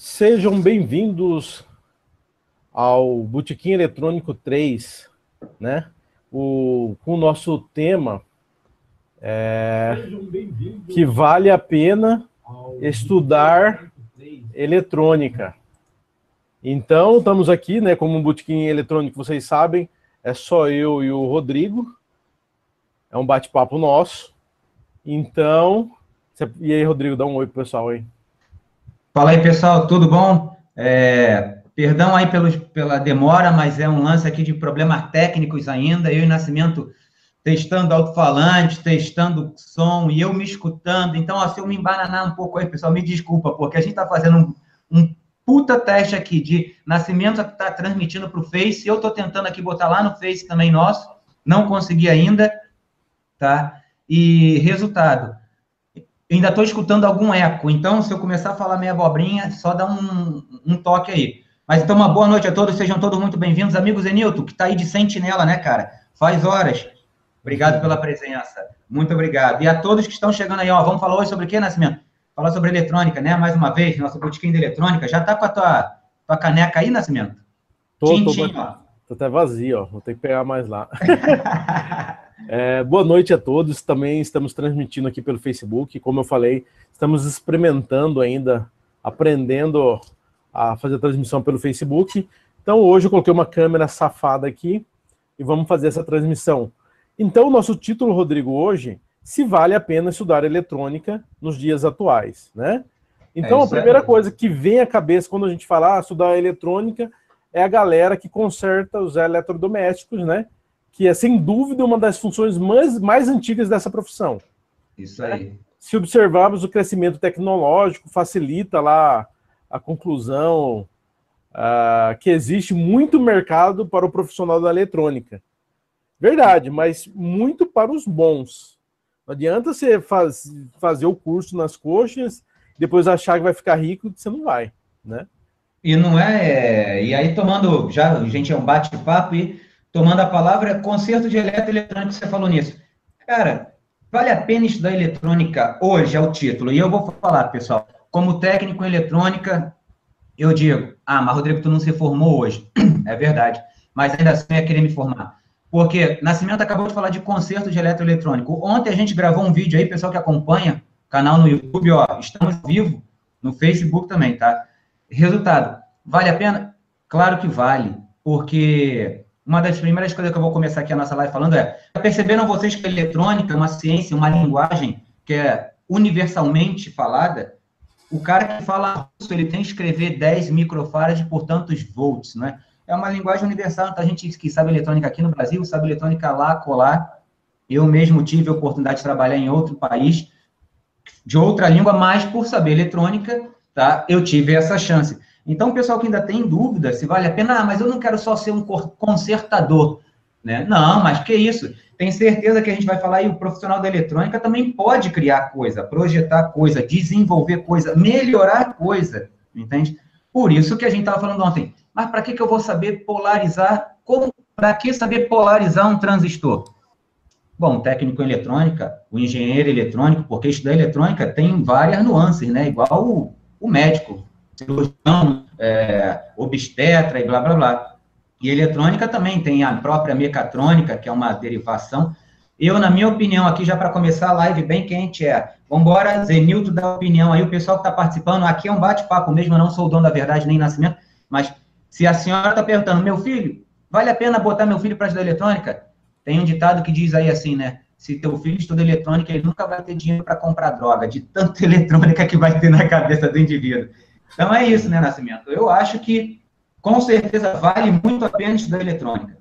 Sejam bem-vindos ao Botequim Eletrônico 3, né? Com o nosso tema que vale a pena estudar eletrônica. Então, estamos aqui, né? Como um Botequim Eletrônico, vocês sabem, é só eu e o Rodrigo. É um bate-papo nosso. Então, e aí, Rodrigo, dá um oi pro pessoal aí. Fala aí, pessoal, tudo bom? Perdão aí pela demora, mas é um lance aqui de problemas técnicos ainda. Eu e Nascimento testando alto-falante, testando som e eu me escutando. Então, ó, se eu me embananar um pouco aí, pessoal, me desculpa, porque a gente está fazendo um puta teste aqui de Nascimento está transmitindo para o Face. Eu estou tentando aqui botar lá no Face também nosso, não consegui ainda, tá? E resultado. Ainda estou escutando algum eco, então se eu começar a falar meia abobrinha, só dá um toque aí. Mas então, uma boa noite a todos, sejam todos muito bem-vindos. Amigo Zenilton, que está aí de sentinela, né, cara? Faz horas. Obrigado pela presença. Muito obrigado. E a todos que estão chegando aí, ó, vamos falar hoje sobre o quê, Nascimento? Falar sobre eletrônica, né? Mais uma vez, nosso botequim de eletrônica. Já está com a tua caneca aí, Nascimento? Tô até vazio, ó. Vou ter que pegar mais lá. Boa noite a todos. Também estamos transmitindo aqui pelo Facebook. Como eu falei, estamos experimentando ainda, aprendendo a fazer a transmissão pelo Facebook. Então, hoje eu coloquei uma câmera safada aqui e vamos fazer essa transmissão. Então, o nosso título, Rodrigo, hoje, se vale a pena estudar eletrônica nos dias atuais, né? Então, a primeira coisa que vem à cabeça quando a gente fala estudar eletrônica é a galera que conserta os eletrodomésticos, né? Que é, sem dúvida, uma das funções mais antigas dessa profissão. Isso aí. Se observarmos o crescimento tecnológico, facilita lá a conclusão que existe muito mercado para o profissional da eletrônica. Verdade, mas muito para os bons. Não adianta você fazer o curso nas coxas, depois achar que vai ficar rico, você não vai, né? E não é... E aí, tomando... Já, gente, é um bate-papo e... Tomando a palavra, conserto de eletroeletrônico, você falou nisso. Cara, vale a pena estudar eletrônica hoje, é o título. E eu vou falar, pessoal, como técnico em eletrônica, eu digo, mas Rodrigo, tu não se formou hoje. É verdade, mas ainda assim eu ia querer me formar. Porque Nascimento acabou de falar de conserto de eletroeletrônico. Ontem a gente gravou um vídeo aí, pessoal que acompanha, canal no YouTube, ó, estamos ao vivo, no Facebook também, tá? Resultado, vale a pena? Claro que vale, porque... Uma das primeiras coisas que eu vou começar aqui a nossa live falando perceberam vocês que a eletrônica é uma ciência, uma linguagem que é universalmente falada? O cara que fala russo, ele tem que escrever 10 microfarads por tantos volts, né? É uma linguagem universal, então a gente que sabe eletrônica aqui no Brasil, sabe eletrônica lá, colar. Eu mesmo tive a oportunidade de trabalhar em outro país, de outra língua, mas por saber eletrônica, tá? Eu tive essa chance. Então, o pessoal que ainda tem dúvida se vale a pena, mas eu não quero só ser um consertador, né? Não, mas que isso? Tenho certeza que a gente vai falar aí, o profissional da eletrônica também pode criar coisa, projetar coisa, desenvolver coisa, melhorar coisa, entende? Por isso que a gente estava falando ontem. Mas para que eu vou saber polarizar? Para que saber polarizar um transistor? Bom, o técnico em eletrônica, o engenheiro eletrônico, porque estudar eletrônica tem várias nuances, né? Igual o médico, cirurgião, obstetra e blá, blá, blá. E eletrônica também tem a própria mecatrônica, que é uma derivação. Eu, na minha opinião, aqui já para começar a live bem quente, vamos embora, Zenilton dá opinião aí, o pessoal que está participando, aqui é um bate-papo mesmo, eu não sou o dono da verdade nem Nascimento, mas se a senhora está perguntando, meu filho, vale a pena botar meu filho para estudar eletrônica? Tem um ditado que diz aí assim, né? Se teu filho estuda eletrônica, ele nunca vai ter dinheiro para comprar droga, de tanta eletrônica que vai ter na cabeça do indivíduo. Então, é isso, né, Nascimento? Eu acho que, com certeza, vale muito a pena estudar eletrônica.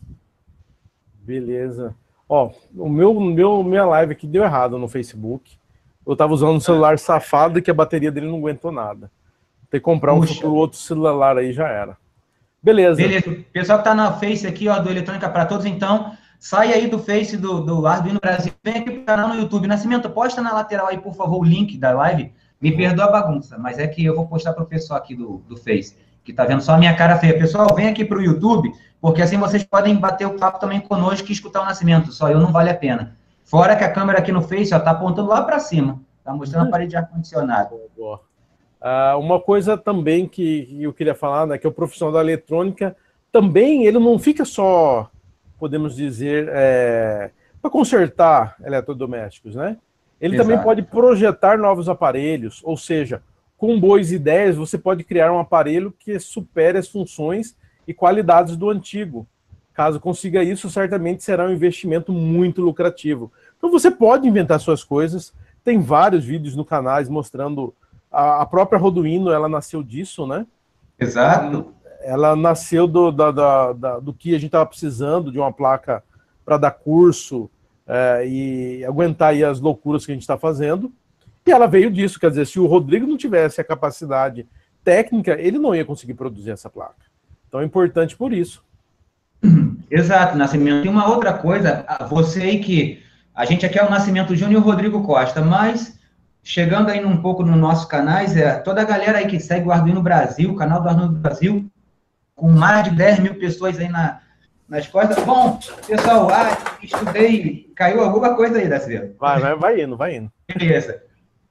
Beleza. Ó, minha live aqui deu errado no Facebook. Eu tava usando um celular safado que a bateria dele não aguentou nada. Tem que comprar outro celular aí, já era. Beleza. Beleza. Pessoal que tá na Face aqui, ó, do Eletrônica para Todos, então, sai aí do Face do Arduino Brasil, vem aqui pro canal no YouTube. Nascimento, posta na lateral aí, por favor, o link da live. Me perdoa a bagunça, mas é que eu vou postar para o pessoal aqui do Face, que tá vendo só a minha cara feia. Pessoal, vem aqui para o YouTube, porque assim vocês podem bater o papo também conosco e escutar o Nascimento. Só eu não vale a pena. Fora que a câmera aqui no Face, ó, tá apontando lá para cima. Tá mostrando a parede de ar-condicionado. Uma coisa também que eu queria falar, né, que o profissional da eletrônica também, ele não fica só, podemos dizer, para consertar eletrodomésticos, né? Ele também Exato. pode projetar novos aparelhos, ou seja, com boas ideias, você pode criar um aparelho que supere as funções e qualidades do antigo. Caso consiga isso, certamente será um investimento muito lucrativo. Então você pode inventar suas coisas, tem vários vídeos no canal mostrando a própria Arduino, ela nasceu disso, né? Exato. Ela nasceu do que a gente estava precisando, de uma placa para dar curso e aguentar aí as loucuras que a gente está fazendo. E ela veio disso, quer dizer, se o Rodrigo não tivesse a capacidade técnica, ele não ia conseguir produzir essa placa. Então é importante por isso. Exato, Nascimento. E uma outra coisa, você aí que a gente aqui é o Nascimento Júnior e o Rodrigo Costa, mas chegando aí um pouco nos nossos canais, toda a galera aí que segue o Arduino Brasil, o canal do Arduino Brasil, com mais de 10 mil pessoas aí nas costas. Bom, pessoal, estudei, caiu alguma coisa aí, Nascimento? Vai indo. Beleza.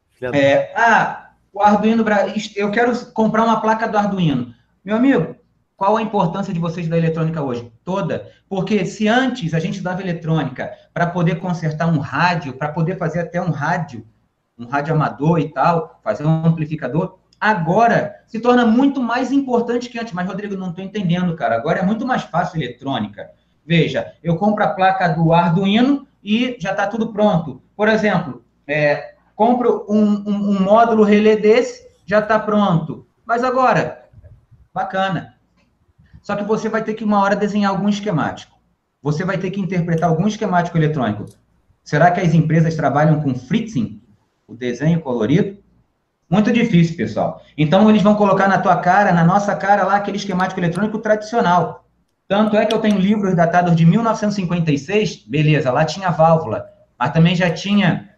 O Arduino Brasil, eu quero comprar uma placa do Arduino. Meu amigo, qual a importância de vocês da eletrônica hoje? Toda. Porque se antes a gente estudava eletrônica para poder consertar um rádio, para poder fazer até um rádio amador e tal, fazer um amplificador, agora se torna muito mais importante que antes. Mas, Rodrigo, não estou entendendo, cara. Agora é muito mais fácil a eletrônica. Veja, eu compro a placa do Arduino e já está tudo pronto. Por exemplo, compro um módulo relé desse, já está pronto. Mas agora, bacana. Só que você vai ter que, uma hora, desenhar algum esquemático. Você vai ter que interpretar algum esquemático eletrônico. Será que as empresas trabalham com fritzing, o desenho colorido? Muito difícil, pessoal. Então, eles vão colocar na tua cara, na nossa cara, lá, aquele esquemático eletrônico tradicional. Tanto é que eu tenho livros datados de 1956, beleza, lá tinha válvula, mas também já tinha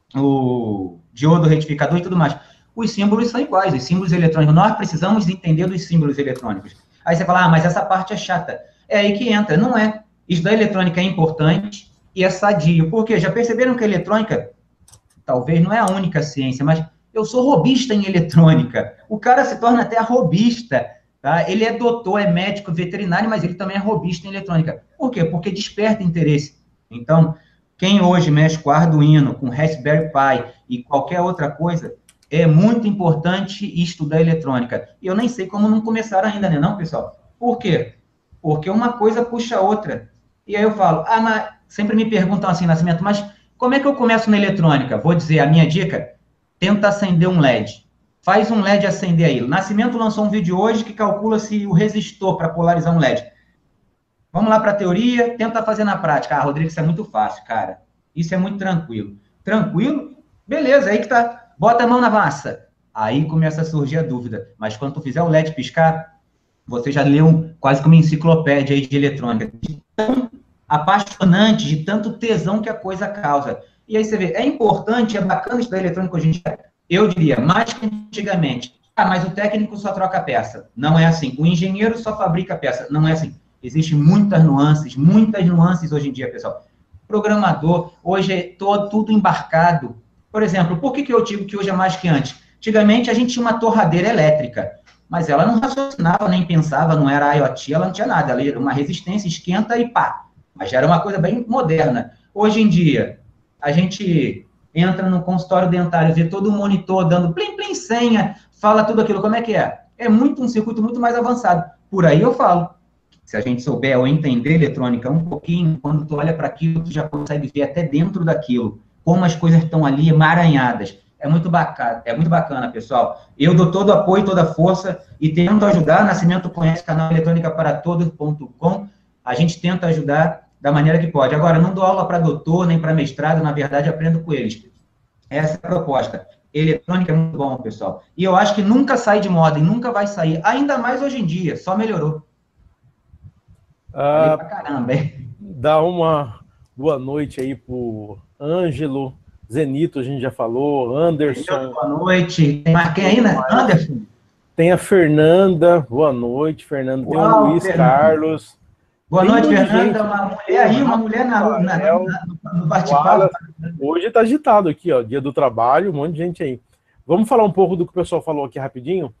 o diodo retificador e tudo mais. Os símbolos são iguais, os símbolos eletrônicos. Nós precisamos entender dos símbolos eletrônicos. Aí você fala, mas essa parte é chata. É aí que entra. Não é. Isso da eletrônica é importante e é sadio. Por quê? Já perceberam que a eletrônica talvez não é a única ciência, mas eu sou robista em eletrônica. O cara se torna até robista, tá? Ele é doutor, é médico, veterinário, mas ele também é robista em eletrônica. Por quê? Porque desperta interesse. Então, quem hoje mexe com Arduino, com Raspberry Pi e qualquer outra coisa, é muito importante estudar eletrônica. E eu nem sei como não começaram ainda, né, não, pessoal? Por quê? Porque uma coisa puxa a outra. E aí eu falo, mas sempre me perguntam assim, Nascimento, mas como é que eu começo na eletrônica? Vou dizer, a minha dica, tenta acender um LED. Faz um LED acender aí. O Nascimento lançou um vídeo hoje que calcula-se o resistor para polarizar um LED. Vamos lá para a teoria, tenta fazer na prática. Rodrigo, isso é muito fácil, cara. Isso é muito tranquilo. Tranquilo? Beleza, aí que tá. Bota a mão na massa. Aí começa a surgir a dúvida. Mas quando tu fizer o LED piscar, você já leu quase como uma enciclopédia aí de eletrônica. De tão apaixonante, de tanto tesão que a coisa causa. E aí você vê, é importante, é bacana estudar eletrônica hoje em dia? Eu diria, mais que antigamente. Mas o técnico só troca a peça. Não é assim. O engenheiro só fabrica a peça. Não é assim. Existem muitas nuances hoje em dia, pessoal. Programador, hoje é tudo embarcado. Por exemplo, por que eu digo que hoje é mais que antes? Antigamente, a gente tinha uma torradeira elétrica, mas ela não raciocinava, nem pensava, não era IoT, ela não tinha nada. Ela era uma resistência, esquenta e pá. Mas já era uma coisa bem moderna. Hoje em dia, a gente entra no consultório dentário, vê todo o monitor dando plim-plim senha, fala tudo aquilo. Como é que é? É um circuito muito mais avançado. Por aí eu falo. Se a gente souber ou entender eletrônica um pouquinho, quando tu olha para aquilo, tu já consegue ver até dentro daquilo, como as coisas estão ali emaranhadas. É muito bacana, pessoal. Eu dou todo o apoio, toda a força e tento ajudar. Nascimento conhece o canal eletrônicaparatodos.com. A gente tenta ajudar da maneira que pode. Agora, não dou aula para doutor, nem para mestrado, na verdade, aprendo com eles. Essa é a proposta. Eletrônica é muito bom, pessoal. E eu acho que nunca sai de moda e nunca vai sair. Ainda mais hoje em dia, só melhorou. Falei pra caramba, hein? Dá uma boa noite aí pro Ângelo, Zenito, a gente já falou, Anderson. Boa noite. Tem mais quem aí, né? Anderson? Tem a Fernanda, boa noite, Fernanda. Tem o Luiz Carlos. Boa noite, Fernanda. Uma mulher aí, uma mulher no bate-papo. Hoje tá agitado aqui, ó, dia do trabalho, um monte de gente aí. Vamos falar um pouco do que o pessoal falou aqui rapidinho?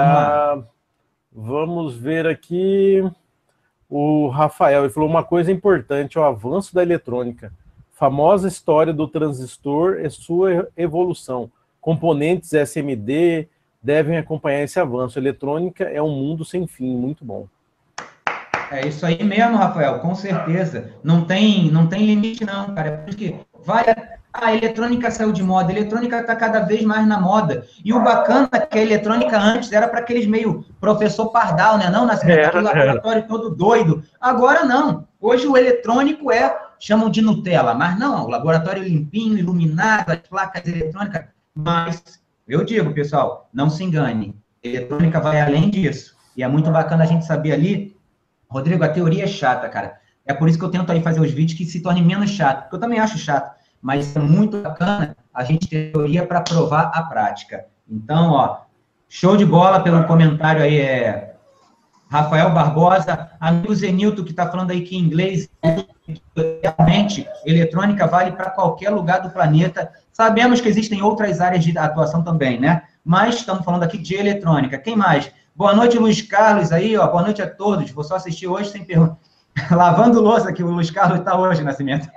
Vamos ver aqui o Rafael. Ele falou uma coisa importante, o avanço da eletrônica. Famosa história do transistor e sua evolução. Componentes SMD devem acompanhar esse avanço. A eletrônica é um mundo sem fim, muito bom. É isso aí mesmo, Rafael, com certeza. Não tem limite não, cara. É porque a eletrônica saiu de moda, a eletrônica está cada vez mais na moda. E o bacana é que a eletrônica antes era para aqueles meio professor pardal, né? Não, aquele laboratório todo doido. Agora não. Hoje o eletrônico chamam de Nutella, mas não, o laboratório limpinho, iluminado, as placas eletrônicas. Mas eu digo, pessoal, não se engane. A eletrônica vai além disso. E é muito bacana a gente saber ali. Rodrigo, a teoria é chata, cara. É por isso que eu tento aí fazer os vídeos que se tornem menos chato, porque eu também acho chato, mas é muito bacana a gente ter teoria para provar a prática. Então, ó, show de bola pelo comentário aí, Rafael Barbosa, amigo Zenilton, que está falando aí que em inglês, realmente, eletrônica vale para qualquer lugar do planeta. Sabemos que existem outras áreas de atuação também, né? Mas estamos falando aqui de eletrônica. Quem mais? Boa noite, Luiz Carlos, aí, ó. Boa noite a todos. Vou só assistir hoje sem pergunta. Lavando louça, que o Luiz Carlos está hoje, Nascimento.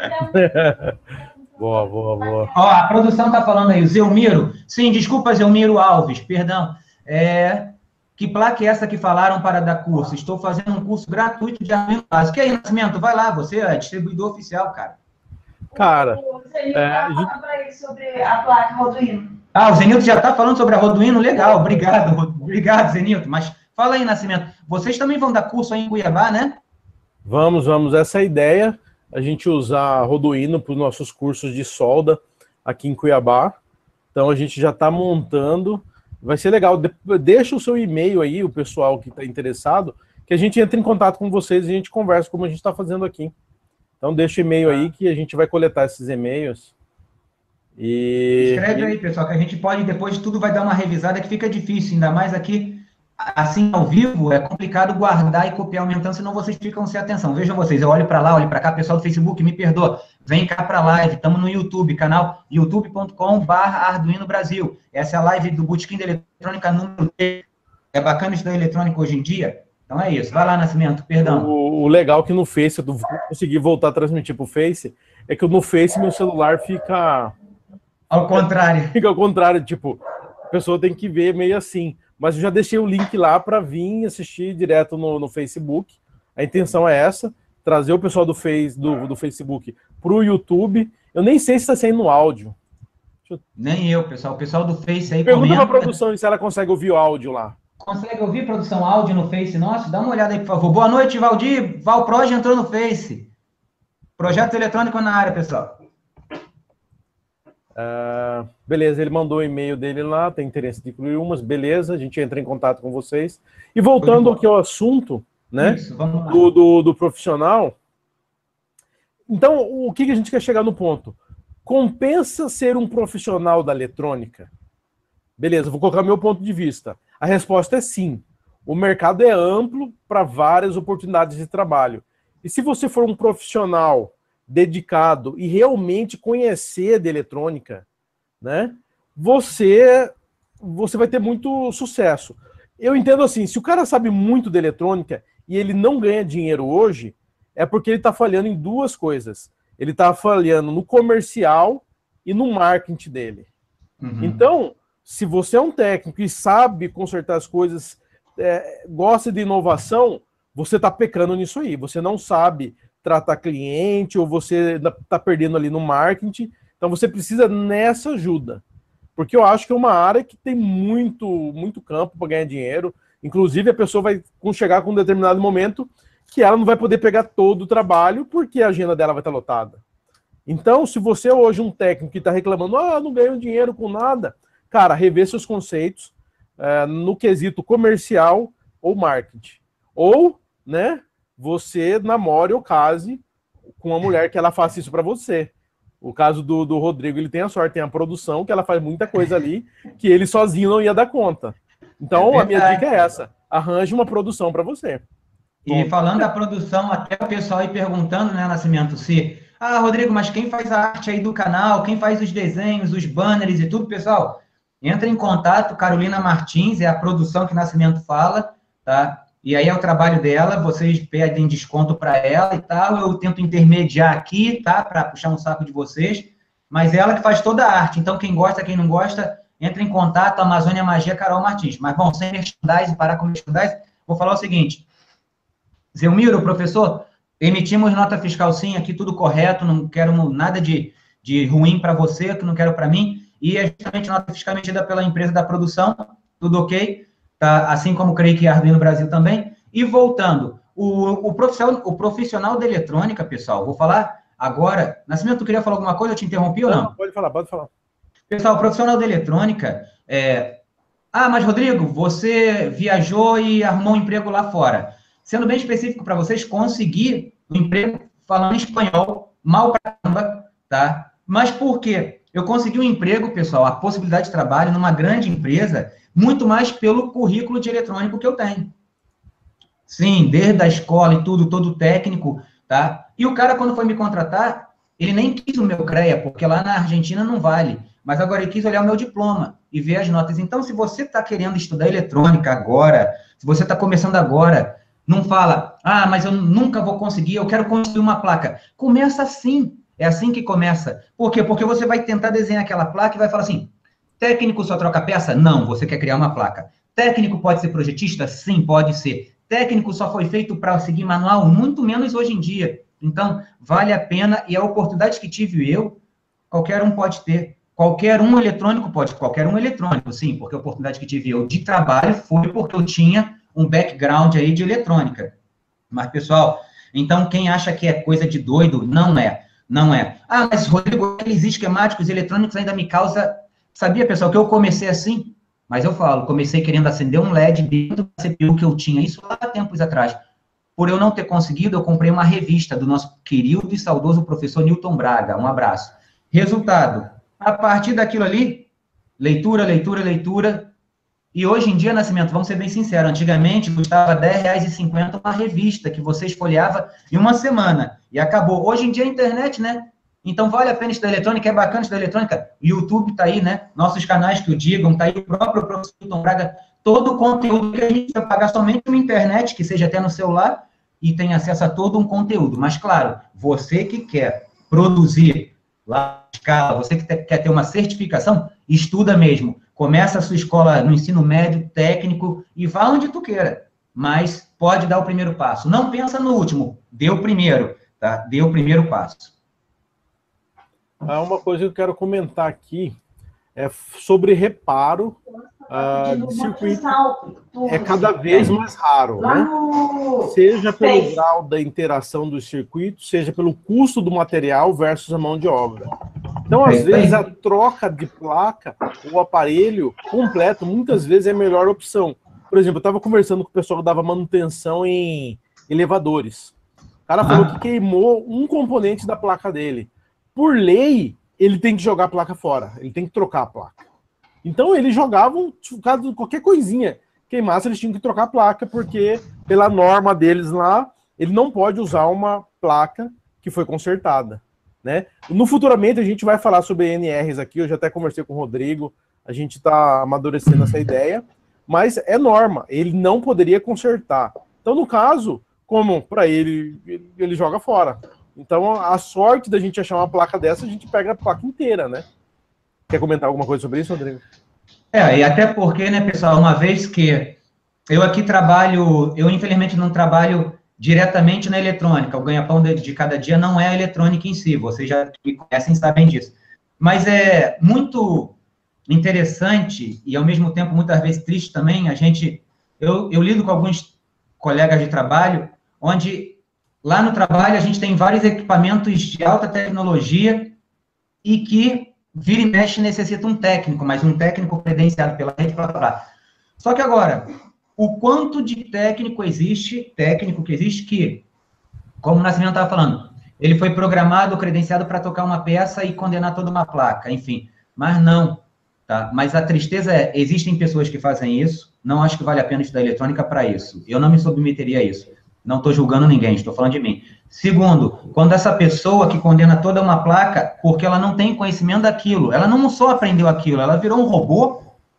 Boa. Ó, a produção está falando aí, o Zelmiro. Sim, desculpa, Zelmiro Alves, perdão. Que placa é essa que falaram para dar curso? Estou fazendo um curso gratuito de Arduino básico. E aí, Nascimento, vai lá, você é distribuidor oficial, cara. Cara... O Zenilton está falando para ele sobre a placa Arduino. Ah, o Zenilton já está falando sobre a Arduino? Legal, obrigado, Zenilton. Mas fala aí, Nascimento, vocês também vão dar curso aí em Cuiabá, né? Vamos. Essa é a ideia, a gente usar a Arduino para os nossos cursos de solda aqui em Cuiabá. Então, a gente já está montando. Vai ser legal. Deixa o seu e-mail aí, o pessoal que está interessado, que a gente entre em contato com vocês e a gente conversa como a gente está fazendo aqui. Então, deixa o e-mail aí que a gente vai coletar esses e-mails. Escreve aí, pessoal, que a gente pode, depois de tudo, vai dar uma revisada que fica difícil, ainda mais aqui, assim, ao vivo, é complicado guardar e copiar aumentando, senão vocês ficam sem atenção. Vejam vocês, eu olho para lá, olho para cá, pessoal do Facebook, me perdoa, vem cá para a live, estamos no YouTube, canal youtube.com/Arduino Brasil. Essa é a live do Botequim da Eletrônica número 3. É bacana estudar eletrônica hoje em dia? Então é isso, vai lá, Nascimento, perdão. O legal é que no Face, eu consegui voltar a transmitir para o Face, é que no Face meu celular fica... Ao contrário. Fica ao contrário, tipo, a pessoa tem que ver meio assim. Mas eu já deixei o link lá para vir assistir direto no Facebook. A intenção é essa, trazer o pessoal do Facebook para o YouTube. Eu nem sei se está saindo áudio. Nem eu, pessoal. O pessoal do Face aí pergunta para a produção se ela consegue ouvir o áudio lá. Consegue ouvir, produção, áudio no Face nosso? Dá uma olhada aí, por favor. Boa noite, Valdir. Valproj entrou no Face. Projeto eletrônico na área, pessoal. Beleza, ele mandou o e-mail dele lá, tem interesse de incluir umas, beleza, a gente entra em contato com vocês. E voltando aqui ao assunto, né, isso, vamos lá. do profissional, então, o que a gente quer chegar no ponto? Compensa ser um profissional da eletrônica? Beleza, vou colocar meu ponto de vista. A resposta é sim. O mercado é amplo para várias oportunidades de trabalho. E se você for um profissional dedicado e realmente conhecer de eletrônica, né, você vai ter muito sucesso. Eu entendo assim, se o cara sabe muito de eletrônica e ele não ganha dinheiro hoje, é porque ele está falhando em duas coisas. Ele está falhando no comercial e no marketing dele. Uhum. Então, se você é um técnico e sabe consertar as coisas, gosta de inovação, você está pecando nisso aí. Você não sabe tratar cliente, ou você está perdendo ali no marketing. Então você precisa nessa ajuda. Porque eu acho que é uma área que tem muito campo para ganhar dinheiro. Inclusive a pessoa vai chegar com um determinado momento que ela não vai poder pegar todo o trabalho porque a agenda dela vai estar lotada. Então, se você hoje é um técnico que está reclamando, não ganho dinheiro com nada, cara, rever seus conceitos no quesito comercial ou marketing. Ou, né, você namore ou case com uma mulher que ela faça isso para você. O caso do Rodrigo, ele tem a sorte, tem a produção, que ela faz muita coisa ali, que ele sozinho não ia dar conta. Então, a minha dica é essa, arranje uma produção para você. E falando da produção, até o pessoal aí perguntando, né, Nascimento, se... Rodrigo, mas quem faz a arte aí do canal? Quem faz os desenhos, os banners e tudo, pessoal? entra em contato, Carolina Martins, é a produção que Nascimento fala, tá? E aí é o trabalho dela, vocês pedem desconto para ela e tal, eu tento intermediar aqui, tá? Para puxar um saco de vocês, mas ela que faz toda a arte. Então, quem gosta, quem não gosta, entra em contato, Amazônia Magia, Carol Martins. Mas, bom, sem merchandising, parar com merchandising, vou falar o seguinte. Zelmiro, professor, emitimos nota fiscal sim, aqui tudo correto, não quero nada de ruim para você, que não quero para mim, e é justamente nota fiscal emitida pela empresa da produção, tudo ok, tá? Assim como creio que Arduino Brasil também. E voltando, o profissional da eletrônica, pessoal, vou falar agora. Nascimento, tu queria falar alguma coisa? Eu te interrompi ou não? Pode falar, pode falar. Pessoal, o profissional da eletrônica, mas Rodrigo, você viajou e arrumou um emprego lá fora. Sendo bem específico para vocês, consegui um emprego falando espanhol, mal pra caramba, tá? Mas por quê? Eu consegui um emprego, pessoal, a possibilidade de trabalho numa grande empresa, muito mais pelo currículo de eletrônico que eu tenho. Sim, desde a escola e tudo, todo técnico, tá? E o cara, quando foi me contratar, ele nem quis o meu CREA, porque lá na Argentina não vale. Mas agora ele quis olhar o meu diploma e ver as notas. Então, se você está querendo estudar eletrônica agora, se você está começando agora, não fala, mas eu nunca vou conseguir, eu quero construir uma placa. Começa assim, é assim que começa. Por quê? Porque você vai tentar desenhar aquela placa e vai falar assim, técnico só troca peça? Não, você quer criar uma placa. Técnico pode ser projetista? Sim, pode ser. Técnico só foi feito para seguir manual? Muito menos hoje em dia. Então, vale a pena, e a oportunidade que tive eu, qualquer um pode ter. Qualquer um eletrônico pode, qualquer um eletrônico, sim, porque a oportunidade que tive eu de trabalho foi porque eu tinha um background aí de eletrônica. Mas, pessoal, então quem acha que é coisa de doido, não é. Não é. Mas, Rodrigo, aqueles esquemáticos eletrônicos ainda me causa... Sabia, pessoal, que eu comecei assim? Mas eu falo, comecei querendo acender um LED dentro da CPU que eu tinha, isso lá há tempos atrás. Por eu não ter conseguido, eu comprei uma revista do nosso querido e saudoso professor Newton Braga. Um abraço. Resultado, a partir daquilo ali, leitura, leitura, leitura. E hoje em dia, Nascimento, vamos ser bem sinceros, antigamente custava R$10,50 uma revista que você esfolheava em uma semana. E acabou. Hoje em dia a internet, né? Então vale a pena estudar eletrônica, é bacana estudar eletrônica. O YouTube tá aí, né? Nossos canais que o digam, tá aí o próprio professor Newton Braga. Todo o conteúdo que a gente vai pagar somente uma internet, que seja até no celular, e tem acesso a todo um conteúdo. Mas, claro, você que quer produzir lá na escala, você que quer ter uma certificação, estuda mesmo. Começa a sua escola no ensino médio, técnico, e vá onde tu queira. Mas pode dar o primeiro passo. Não pensa no último, dê o primeiro, tá? Dê o primeiro passo. Uma coisa que eu quero comentar aqui é sobre reparo de circuito. É cada vez mais raro, né? Seja pelo grau da interação dos circuitos, seja pelo custo do material versus a mão de obra. Então, às vezes, a troca de placa, o aparelho completo, muitas vezes é a melhor opção. Por exemplo, eu estava conversando com o pessoal que dava manutenção em elevadores. O cara falou que queimou um componente da placa dele. Por lei, ele tem que jogar a placa fora, ele tem que trocar a placa. Então, eles jogavam, caso qualquer coisinha queimasse, eles tinham que trocar a placa, porque, pela norma deles lá, ele não pode usar uma placa que foi consertada, né? No futuramente, a gente vai falar sobre NRs aqui, eu já até conversei com o Rodrigo, a gente está amadurecendo essa ideia, mas é norma, ele não poderia consertar. Então, no caso, como para ele joga fora. Então, a sorte da gente achar uma placa dessa, a gente pega a placa inteira, né? Quer comentar alguma coisa sobre isso, Rodrigo? E até porque, né, pessoal, uma vez que eu aqui trabalho, eu infelizmente não trabalho diretamente na eletrônica, o ganha-pão de cada dia não é a eletrônica em si, vocês já me conhecem e sabem disso. Mas é muito interessante e, ao mesmo tempo, muitas vezes triste também, eu lido com alguns colegas de trabalho, onde... Lá no trabalho, a gente tem vários equipamentos de alta tecnologia e que, vira e mexe, necessita um técnico, mas um técnico credenciado pela rede para falar. Só que agora, o quanto de técnico que existe que, como o Nascimento estava falando, ele foi programado, credenciado para tocar uma peça e condenar toda uma placa, enfim. Mas não, tá? Mas a tristeza é, existem pessoas que fazem isso, não acho que vale a pena estudar eletrônica para isso. Eu não me submeteria a isso. Não estou julgando ninguém, estou falando de mim. Segundo, quando essa pessoa que condena toda uma placa, porque ela não tem conhecimento daquilo, ela não só aprendeu aquilo, ela virou um robô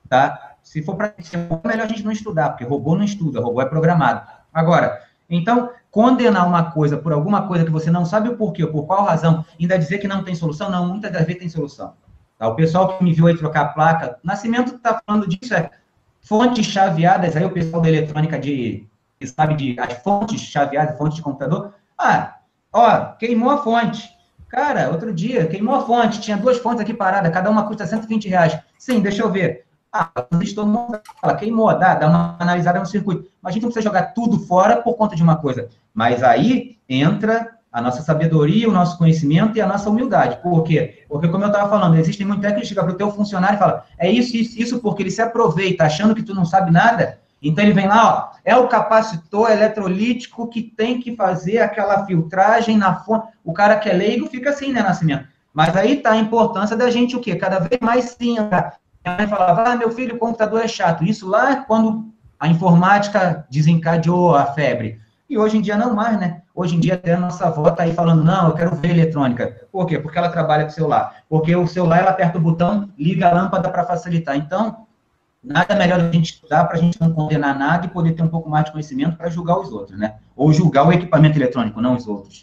tá? Se for para ser robô, é melhor a gente não estudar, porque robô não estuda, robô é programado. Agora, então, condenar uma coisa por alguma coisa que você não sabe o porquê, por qual razão, ainda dizer que não tem solução, não, muitas das vezes tem solução. Tá? O pessoal que me viu aí trocar a placa, Nascimento está falando disso, fontes chaveadas, aí o pessoal da eletrônica que sabe de as fontes chaveadas, fontes de computador, queimou a fonte. Cara, outro dia, queimou a fonte, tinha 2 fontes aqui paradas, cada uma custa R$120. Sim, deixa eu ver. Ela queimou, dá uma analisada no circuito. Mas a gente não precisa jogar tudo fora por conta de uma coisa. Mas aí entra a nossa sabedoria, o nosso conhecimento e a nossa humildade. Por quê? Porque, como eu estava falando, existem muitos técnicos que chegam para o teu funcionário e falam, é isso, porque ele se aproveita achando que tu não sabe nada. Então, ele vem lá, é o capacitor eletrolítico que tem que fazer aquela filtragem na fonte. O cara que é leigo fica assim, né, Nascimento? Mas aí está a importância da gente, o quê? Cada vez mais sim, minha mãe falava, meu filho, o computador é chato. Isso lá quando a informática desencadeou a febre. E hoje em dia não mais, né? Hoje em dia até a nossa avó está aí falando, não, eu quero ver eletrônica. Por quê? Porque ela trabalha com o celular. Porque o celular, ela aperta o botão, liga a lâmpada para facilitar. Então, nada melhor do que a gente estudar para a gente não condenar nada e poder ter um pouco mais de conhecimento para julgar os outros, né? Ou julgar o equipamento eletrônico, não os outros.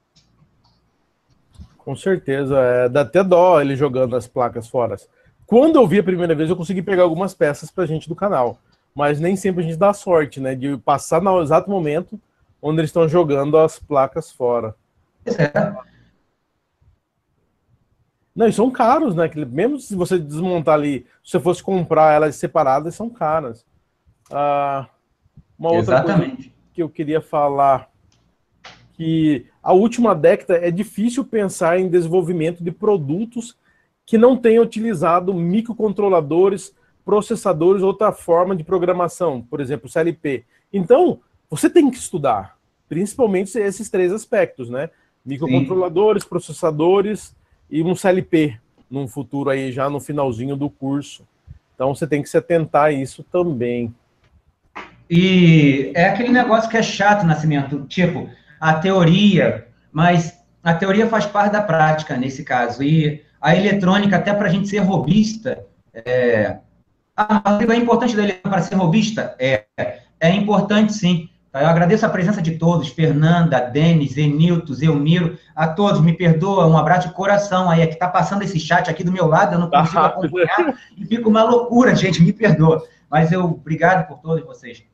Com certeza. Dá até dó ele jogando as placas fora. Quando eu vi a primeira vez, eu consegui pegar algumas peças pra gente do canal. Mas nem sempre a gente dá sorte, né? De passar no exato momento onde eles estão jogando as placas fora. Não, e são caros, né? Mesmo se você desmontar ali, se você fosse comprar elas separadas, são caras. Uma outra coisa que eu queria falar, que a última década é difícil pensar em desenvolvimento de produtos que não tenham utilizado microcontroladores, processadores ou outra forma de programação, por exemplo, CLP. Então, você tem que estudar, principalmente esses 3 aspectos, né? Microcontroladores, processadores e um CLP, num futuro aí, já no finalzinho do curso. Então, você tem que se atentar a isso também. E é aquele negócio que é chato, Nascimento, tipo, a teoria, mas a teoria faz parte da prática, nesse caso, e a eletrônica, até para a gente ser robista, é importante da eletrônica para ser robista? É importante, sim. Eu agradeço a presença de todos, Fernanda, Denis, Enilton, Zelmiro, a todos, me perdoa, um abraço de coração aí, que está passando esse chat aqui do meu lado, eu não consigo acompanhar, e fica uma loucura, gente, me perdoa. Mas obrigado por todos vocês.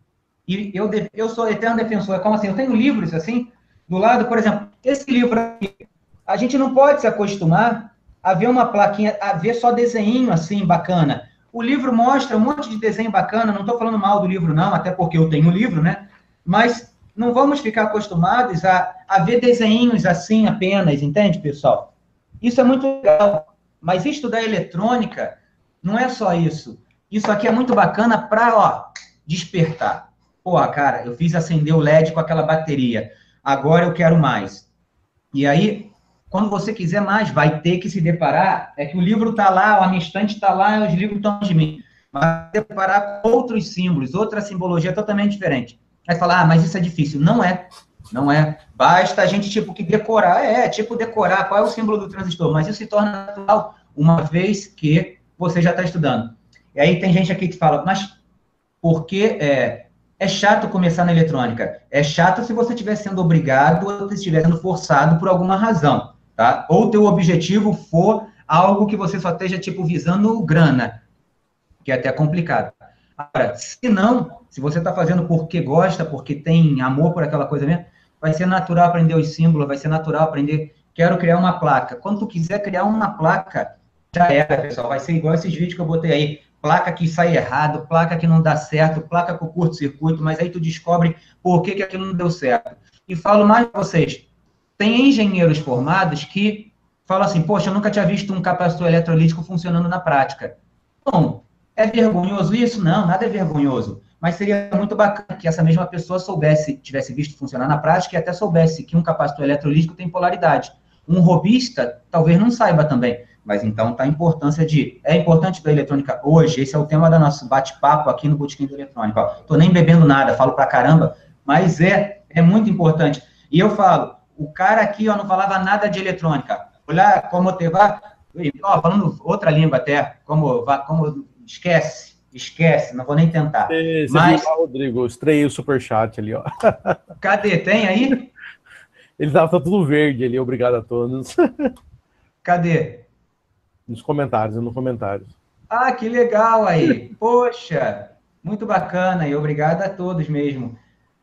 E eu sou eterno defensor, é como assim, eu tenho livros, assim, do lado, por exemplo, esse livro aqui, a gente não pode se acostumar a ver uma plaquinha, a ver só desenho, assim, bacana. O livro mostra um monte de desenho bacana, não estou falando mal do livro, não, até porque eu tenho o livro, né? Mas não vamos ficar acostumados a ver desenhos assim apenas, entende, pessoal? Isso é muito legal. Mas estudar eletrônica não é só isso. Isso aqui é muito bacana para, despertar. Pô, cara, eu fiz acender o LED com aquela bateria. Agora eu quero mais. E aí, quando você quiser mais, vai ter que se deparar, é que o livro está lá, a minha estante está lá, os livros estão de mim. Mas deparar com outros símbolos, outra simbologia totalmente diferente. Aí falar, mas isso é difícil. Não é. Basta a gente, que decorar. Decorar qual é o símbolo do transistor. Mas isso se torna natural uma vez que você já está estudando. E aí tem gente aqui que fala, mas por que é chato começar na eletrônica? É chato se você estiver sendo obrigado ou se estiver sendo forçado por alguma razão, tá? Ou teu objetivo for algo que você só esteja, visando grana, que é até complicado. Agora, se não, se você está fazendo porque gosta, porque tem amor por aquela coisa mesmo, vai ser natural aprender os símbolos, vai ser natural aprender, quero criar uma placa. Quando tu quiser criar uma placa, já era, pessoal, vai ser igual esses vídeos que eu botei aí, placa que sai errado, placa que não dá certo, placa com curto-circuito, mas aí tu descobre por que aquilo não deu certo. E falo mais para vocês, tem engenheiros formados que falam assim, poxa, eu nunca tinha visto um capacitor eletrolítico funcionando na prática. Bom, é vergonhoso isso? Não, nada é vergonhoso. Mas seria muito bacana que essa mesma pessoa tivesse visto funcionar na prática e até soubesse que um capacitor eletrolítico tem polaridade. Um robista talvez não saiba também. Mas então está a importância é importante da eletrônica hoje, esse é o tema do nosso bate-papo aqui no Botequim da Eletrônica. Estou nem bebendo nada, falo pra caramba, mas é muito importante. E eu falo, o cara aqui não falava nada de eletrônica. Olha como te vai, falando outra língua até, como esquece, esquece, não vou nem tentar. Você Mas, viu lá, Rodrigo, eu estreiei o superchat ali, ó. cadê? Tem aí? Ele tá tudo verde ali, obrigado a todos. Cadê? Nos comentários, no comentário. Ah, que legal aí. Poxa, muito bacana e obrigado a todos mesmo.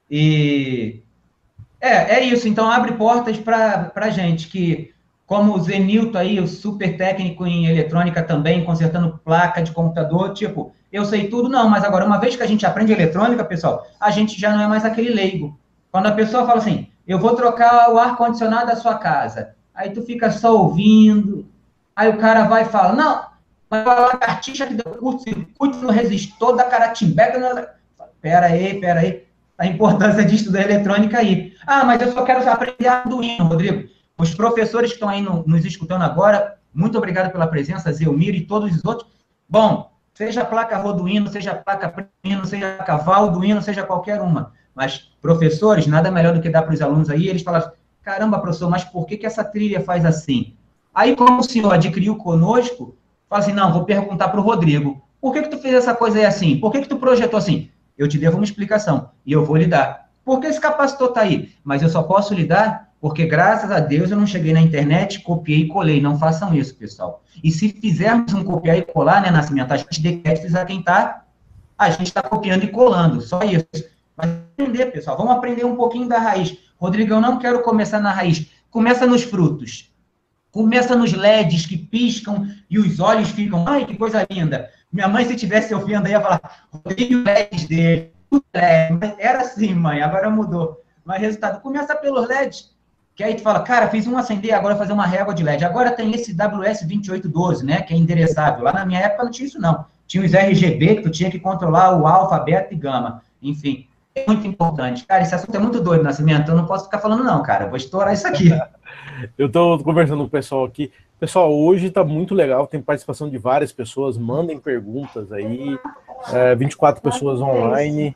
E é isso. Então abre portas para gente que, como o Zenilton aí, o super técnico em eletrônica também, consertando placa de computador, tipo, eu sei tudo, não, mas agora, uma vez que a gente aprende eletrônica, pessoal, a gente já não é mais aquele leigo. Quando a pessoa fala assim, eu vou trocar o ar-condicionado da sua casa, aí tu fica só ouvindo, aí o cara vai e fala, não, mas a lagartixa que deu curto-circuito no resistor da Caratimbeca. Pera aí. A importância de estudar eletrônica aí. Ah, mas eu só quero aprender Arduino, Rodrigo. Os professores que estão aí nos escutando agora, muito obrigado pela presença, Zelmiro e todos os outros. Bom, seja a placa Arduino, seja a placa Arduino, seja a Cavalduino, seja qualquer uma. Mas, professores, nada melhor do que dar para os alunos aí, eles falam, caramba, professor, mas por que essa trilha faz assim? Aí, como o senhor adquiriu conosco, fala assim, não, vou perguntar para o Rodrigo, por que tu fez essa coisa aí assim? Por que tu projetou assim? Eu te devo uma explicação e eu vou lhe dar. Por que esse capacitor está aí? Mas eu só posso lhe dar porque, graças a Deus, eu não cheguei na internet, copiei e colei. Não façam isso, pessoal. E se fizermos um copiar e colar, né, Nascimento, a gente dê créditos a quem está, a gente está copiando e colando, só isso. Mas aprender, pessoal, vamos aprender um pouquinho da raiz. Rodrigo, eu não quero começar na raiz. Começa nos frutos. Começa nos LEDs que piscam e os olhos ficam, ai, que coisa linda. Minha mãe, se tivesse ouvindo aí, ia falar, Rodrigo, LEDs dele, LED. Era assim, mãe, agora mudou. Mas resultado, começa pelos LEDs, que aí tu fala, cara, fiz um acender, agora vou fazer uma régua de LED. Agora tem esse WS2812, né, que é endereçável. Lá na minha época não tinha isso, não. Tinha os RGB, que tu tinha que controlar o alfa, beta e gama. Enfim, é muito importante. Cara, esse assunto é muito doido, Nascimento. Eu não posso ficar falando, não, cara. Eu vou estourar isso aqui. Eu estou conversando com o pessoal aqui. Pessoal, hoje está muito legal, tem participação de várias pessoas, mandem perguntas aí, 24 pessoas online.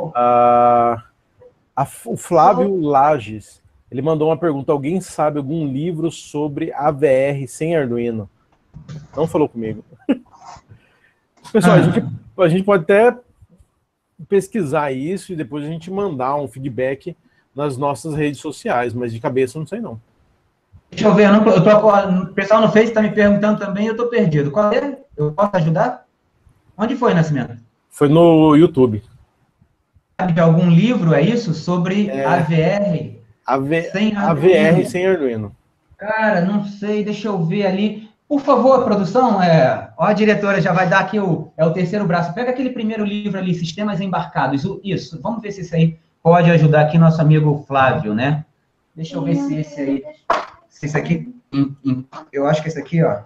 O Flávio Lages, ele mandou uma pergunta, alguém sabe algum livro sobre AVR sem Arduino? Não falou comigo. Pessoal, a gente pode até pesquisar isso e depois a gente mandar um feedback nas nossas redes sociais, mas de cabeça eu não sei não. Deixa eu ver, o pessoal no Face está me perguntando também, eu estou perdido. Qual é? Eu posso ajudar? Onde foi, Nascimento? Foi no YouTube. Sabe de algum livro, é isso? Sobre AVR? Sem Arduino. AVR sem Arduino. Cara, não sei, deixa eu ver ali. Por favor, produção, ó, a diretora já vai dar aqui o terceiro braço. Pega aquele primeiro livro ali, Sistemas Embarcados. Isso, vamos ver se esse aí pode ajudar aqui nosso amigo Flávio, né? Deixa eu ver se esse aí... Esse aqui, eu acho que esse aqui, ó.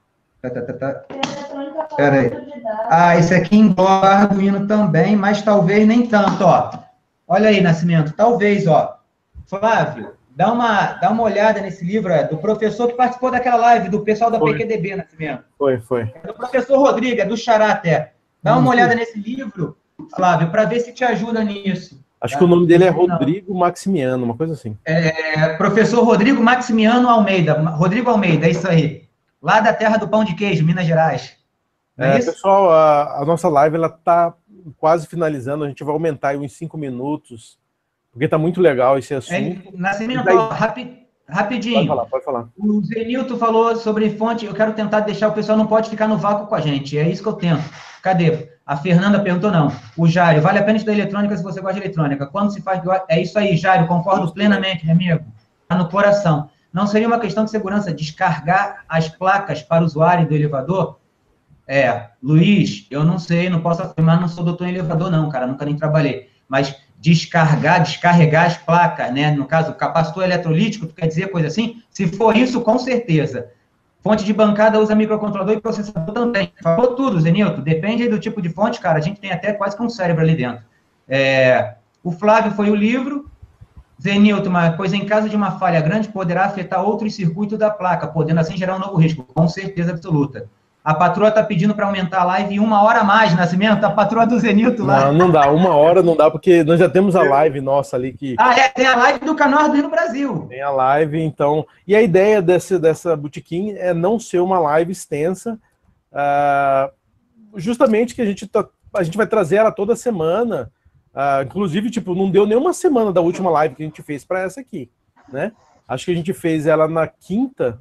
Pera aí. Esse aqui engloba Arduino também, mas talvez nem tanto, ó. Olha aí, Nascimento, talvez, ó. Flávio, dá uma olhada nesse livro, do professor que participou daquela live, do pessoal da PQDB, Nascimento. Foi. É do professor Rodrigo, é do Xará até. Dá uma olhada nesse livro, Flávio, para ver se te ajuda nisso. Acho que o nome dele é Rodrigo Maximiano, uma coisa assim. Professor Rodrigo Maximiano Almeida. Rodrigo Almeida, é isso aí. Lá da terra do pão de queijo, Minas Gerais. Pessoal, a nossa live ela tá quase finalizando. A gente vai aumentar aí uns 5 minutos, porque tá muito legal esse assunto. Nascimento, rapidinho. Pode falar. O Zenilton falou sobre fonte. Eu quero tentar deixar o pessoal, não pode ficar no vácuo com a gente. É isso que eu tento. Cadê? A Fernanda perguntou, não. O Jário, vale a pena estudar eletrônica se você gosta de eletrônica. Quando se faz... É isso aí, Jário, concordo plenamente, meu amigo. Está no coração. Não seria uma questão de segurança descarregar as placas para o usuário do elevador? Luiz, eu não sei, não posso afirmar, não sou doutor em elevador não, cara, nunca nem trabalhei. Mas descarregar as placas, né? No caso, capacitor eletrolítico, tu quer dizer coisa assim? Se for isso, com certeza. Fonte de bancada usa microcontrolador e processador também. Falou tudo, Zenilton. Depende do tipo de fonte, cara. A gente tem até quase que um cérebro ali dentro. O Flávio foi o livro. Zenilton, pois em caso de uma falha grande, poderá afetar outros circuitos da placa, podendo assim gerar um novo risco. Com certeza absoluta. A patroa está pedindo para aumentar a live 1 hora a mais, Nascimento. A patroa do Zenilton lá. Não dá. 1 hora não dá, porque nós já temos a live nossa ali que... Tem a live do canal Arduino Brasil. Tem a live, então... E a ideia dessa botequim é não ser uma live extensa. justamente que a gente vai trazer ela toda semana. Inclusive, tipo, não deu nem uma semana da última live que a gente fez para essa aqui, né? Acho que a gente fez ela na quinta.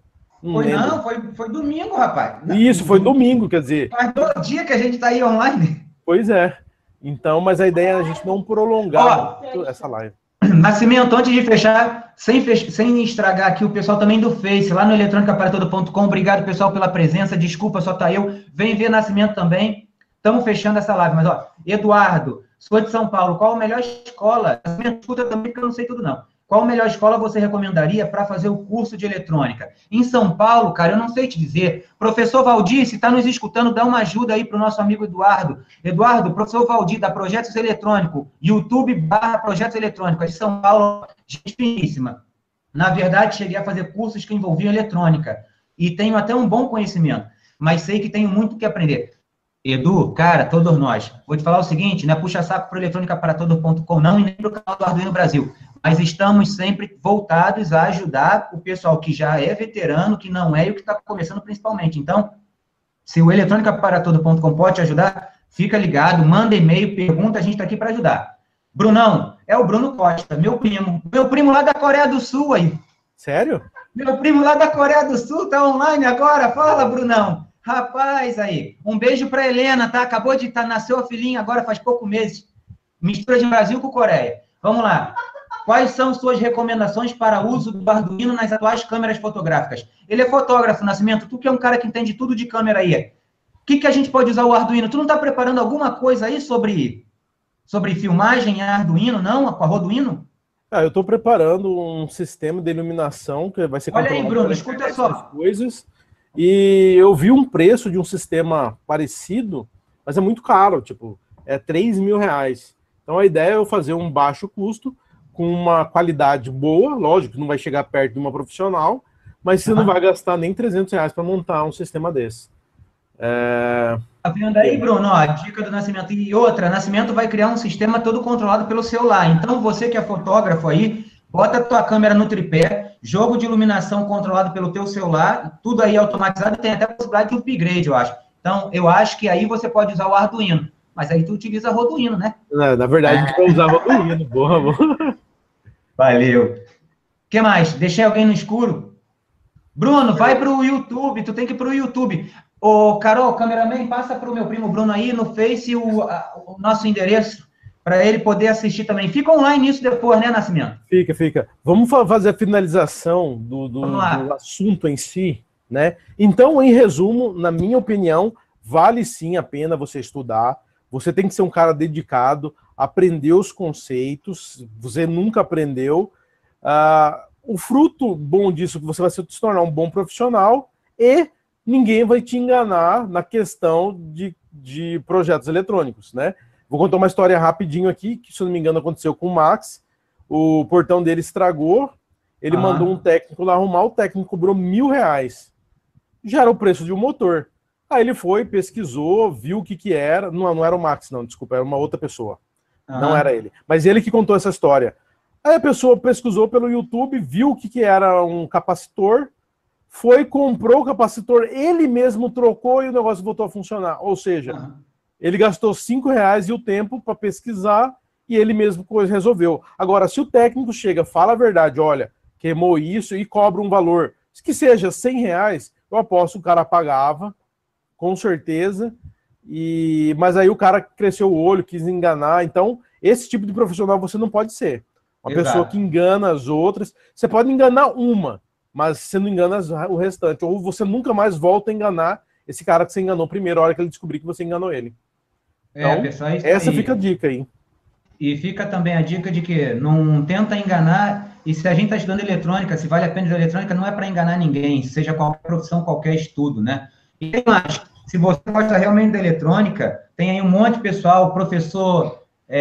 Foi domingo, rapaz. Isso, foi domingo, quer dizer. Faz todo dia que a gente tá aí online. Pois é. Então, mas a ideia é a gente não prolongar essa live. Nascimento, antes de fechar, sem estragar aqui o pessoal também do Face, lá no eletronicaparatodo.com, obrigado, pessoal, pela presença, desculpa, só tá eu, vem ver Nascimento também, estamos fechando essa live, mas, ó, Eduardo, sou de São Paulo, qual a melhor escola? Nascimento, escuta também, porque eu não sei tudo, não. Qual a melhor escola você recomendaria para fazer o curso de eletrônica? Em São Paulo, cara, eu não sei te dizer. Professor Valdir, se está nos escutando, dá uma ajuda aí para o nosso amigo Eduardo. Eduardo, professor Valdir, da Projetos Eletrônico, YouTube/Projetos Eletrônicos, de São Paulo, gente finíssima. Na verdade, cheguei a fazer cursos que envolviam eletrônica. E tenho até um bom conhecimento, mas sei que tenho muito que aprender. Edu, cara, todos nós. Vou te falar o seguinte, não é puxa-saco para o eletronicaparatodo.com, não, e nem para o canal do Arduino Brasil. Mas estamos sempre voltados a ajudar o pessoal que já é veterano, que não é, e o que está começando principalmente. Então, se o eletronicaparatodo.com pode te ajudar, fica ligado, manda e-mail, pergunta, a gente está aqui para ajudar. Brunão, é o Bruno Costa, meu primo lá da Coreia do Sul aí. Sério? Meu primo lá da Coreia do Sul está online agora, fala, Brunão. Rapaz, aí, um beijo para Helena, tá? Acabou de nasceu a filhinha agora, faz poucos meses. Mistura de Brasil com Coreia. Vamos lá. Quais são suas recomendações para uso do Arduino nas atuais câmeras fotográficas? Ele é fotógrafo, Nascimento, tu que é um cara que entende tudo de câmera aí. O que a gente pode usar o Arduino? Tu não está preparando alguma coisa aí sobre filmagem em Arduino, não? Com a Arduino? Eu estou preparando um sistema de iluminação que vai ser controlado. Olha aí, Bruno, escuta só. Coisas. E eu vi um preço de um sistema parecido, mas é muito caro, tipo, é R$3.000. Então a ideia é eu fazer um baixo custo, com uma qualidade boa, lógico, não vai chegar perto de uma profissional, mas você não vai gastar nem R$300 para montar um sistema desse. Tá vendo aí, Bruno? Ó, a dica do Nascimento. E outra, Nascimento vai criar um sistema todo controlado pelo celular. Então, você que é fotógrafo aí, bota a tua câmera no tripé, jogo de iluminação controlado pelo teu celular, tudo aí automatizado, e tem até a possibilidade de upgrade, eu acho. Então, eu acho que aí você pode usar o Arduino. Mas aí tu utiliza o Arduino, né? Na verdade, a gente vai usar o Arduino. Boa. Valeu. O que mais? Deixei alguém no escuro? Bruno, vai para o YouTube. Tu tem que ir para o YouTube. Ô, Carol, cameraman, passa para o meu primo Bruno aí no Face o nosso endereço, para ele poder assistir também. Fica online isso depois, né, Nascimento? Fica. Vamos fazer a finalização do assunto em si, né? Então, em resumo, na minha opinião, vale sim a pena você estudar. Você tem que ser um cara dedicado, aprender os conceitos, você nunca aprendeu. O fruto bom disso é que você vai se tornar um bom profissional e ninguém vai te enganar na questão de projetos eletrônicos, né? Vou contar uma história rapidinho aqui, que se eu não me engano aconteceu com o Max. O portão dele estragou, ele mandou um técnico lá arrumar, o técnico cobrou R$1.000. Já era o preço de um motor. Aí ele foi, pesquisou, viu o que era. Não era o Max, não, desculpa, era uma outra pessoa. Não era ele. Mas ele que contou essa história. Aí a pessoa pesquisou pelo YouTube, viu o que era um capacitor, foi, comprou o capacitor, ele mesmo trocou e o negócio voltou a funcionar. Ou seja, ele gastou R$5 e o tempo para pesquisar e ele mesmo resolveu. Agora, se o técnico chega, fala a verdade, olha, queimou isso e cobra um valor, que seja R$100, eu aposto que o cara pagava, com certeza, mas aí o cara cresceu o olho, quis enganar. Então, esse tipo de profissional você não pode ser. Uma pessoa que engana as outras. Você pode enganar uma, mas você não engana o restante. Ou você nunca mais volta a enganar esse cara que você enganou primeiro, a hora que ele descobrir que você enganou ele. Então, pessoal, essa fica a dica aí. E fica também a dica de que não tenta enganar. E se a gente está estudando eletrônica, se vale a pena estudar eletrônica, não é para enganar ninguém, seja qualquer profissão, qualquer estudo, né? E tem mais. Se você gosta realmente da eletrônica, tem aí um monte de pessoal, o professor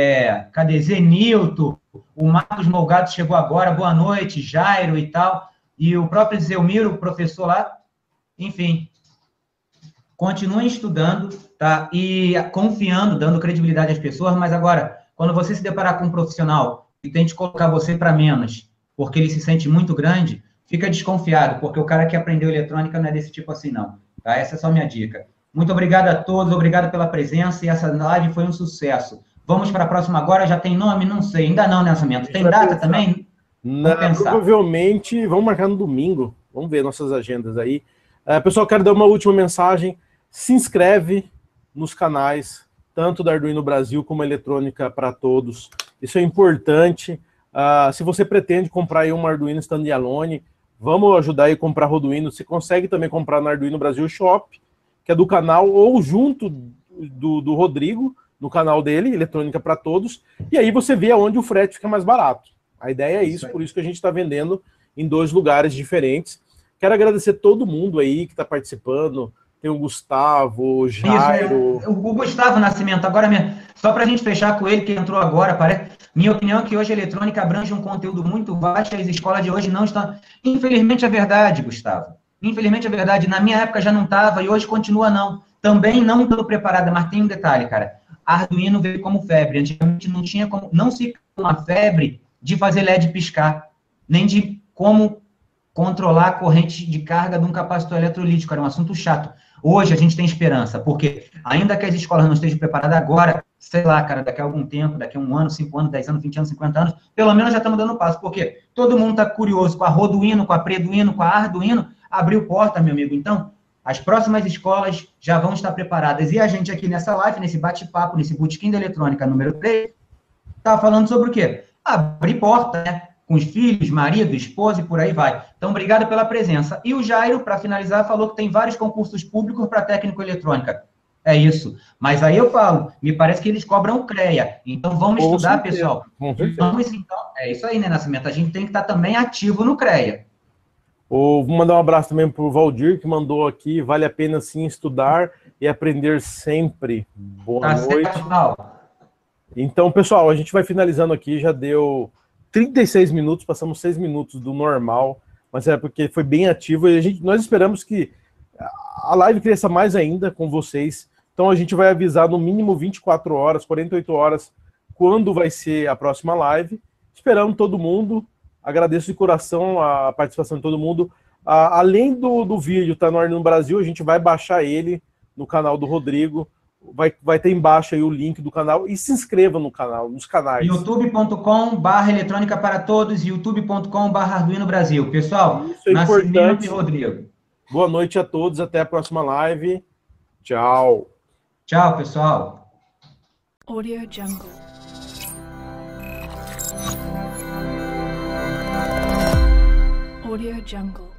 Zenilton, o Marcos Molgado chegou agora, boa noite, Jairo e tal, e o próprio Zelmiro, o professor lá, enfim, continuem estudando, tá? E confiando, dando credibilidade às pessoas, mas agora, quando você se deparar com um profissional e tente colocar você para menos, porque ele se sente muito grande, fica desconfiado, porque o cara que aprendeu eletrônica não é desse tipo assim, não. Tá? Essa é só minha dica. Muito obrigado a todos, obrigado pela presença, e essa live foi um sucesso. Vamos para a próxima agora, já tem nome? Não sei, ainda não, Nascimento. Tem data também? Vamos pensar. Provavelmente, vamos marcar no domingo, vamos ver nossas agendas aí. Pessoal, quero dar uma última mensagem, se inscreve nos canais, tanto da Arduino Brasil como Eletrônica para Todos, isso é importante. Se você pretende comprar aí um Arduino Standalone, vamos ajudar aí a comprar Arduino, você consegue também comprar na Arduino Brasil Shop, que é do canal, ou junto do Rodrigo, no canal dele, Eletrônica para Todos, e aí você vê aonde o frete fica mais barato. A ideia é isso, por isso que a gente está vendendo em 2 lugares diferentes. Quero agradecer todo mundo aí que está participando, tem o Gustavo, o Jairo... Isso, o Gustavo Nascimento, agora mesmo, só para a gente fechar com ele, que entrou agora, parece... Minha opinião é que hoje a eletrônica abrange um conteúdo muito vasto e as escolas de hoje não estão... Infelizmente é verdade, Gustavo. Infelizmente é verdade. Na minha época já não estava e hoje continua não. Também não estou preparada, mas tem um detalhe, cara. Arduino veio como febre. Antigamente não tinha como... Não se uma febre de fazer LED piscar, nem de como controlar a corrente de carga de um capacitor eletrolítico. Era um assunto chato. Hoje a gente tem esperança, porque ainda que as escolas não estejam preparadas agora, sei lá, cara, daqui a algum tempo, daqui a 1 ano, 5 anos, 10 anos, 20 anos, 50 anos, pelo menos já estamos dando passo. Por quê? Todo mundo está curioso com a Roduino, com a Preduino, com a Arduino, abriu porta, meu amigo. Então, as próximas escolas já vão estar preparadas. E a gente aqui nessa live, nesse bate-papo, nesse Botequim da Eletrônica número 3, está falando sobre o quê? Abrir porta, né? Com os filhos, marido, esposa e por aí vai. Então, obrigado pela presença. E o Jairo, para finalizar, falou que tem vários concursos públicos para técnico eletrônica. É isso. Mas aí eu falo, me parece que eles cobram CREA. Então, vamos estudar, pessoal. Vamos, então, é isso aí, né, Nascimento? A gente tem que estar também ativo no CREA. Vou mandar um abraço também para o Valdir, que mandou aqui, vale a pena sim estudar e aprender sempre. Boa noite. Então, pessoal, a gente vai finalizando aqui, já deu 36 minutos, passamos 6 minutos do normal, mas é porque foi bem ativo e nós esperamos que a live cresça mais ainda com vocês. Então a gente vai avisar no mínimo 24 horas, 48 horas, quando vai ser a próxima live. Esperamos todo mundo, agradeço de coração a participação de todo mundo. Além do vídeo tá no Arduino Brasil, a gente vai baixar ele no canal do Rodrigo. Vai ter embaixo aí o link do canal e se inscreva no canal, nos canais. youtube.com/eletrônica para todos, youtube.com/Arduino Brasil. Pessoal, isso é Nascimento importante. E Rodrigo. Boa noite a todos, até a próxima live. Tchau. Tchau, pessoal. Audio Jungle. Audio Jungle.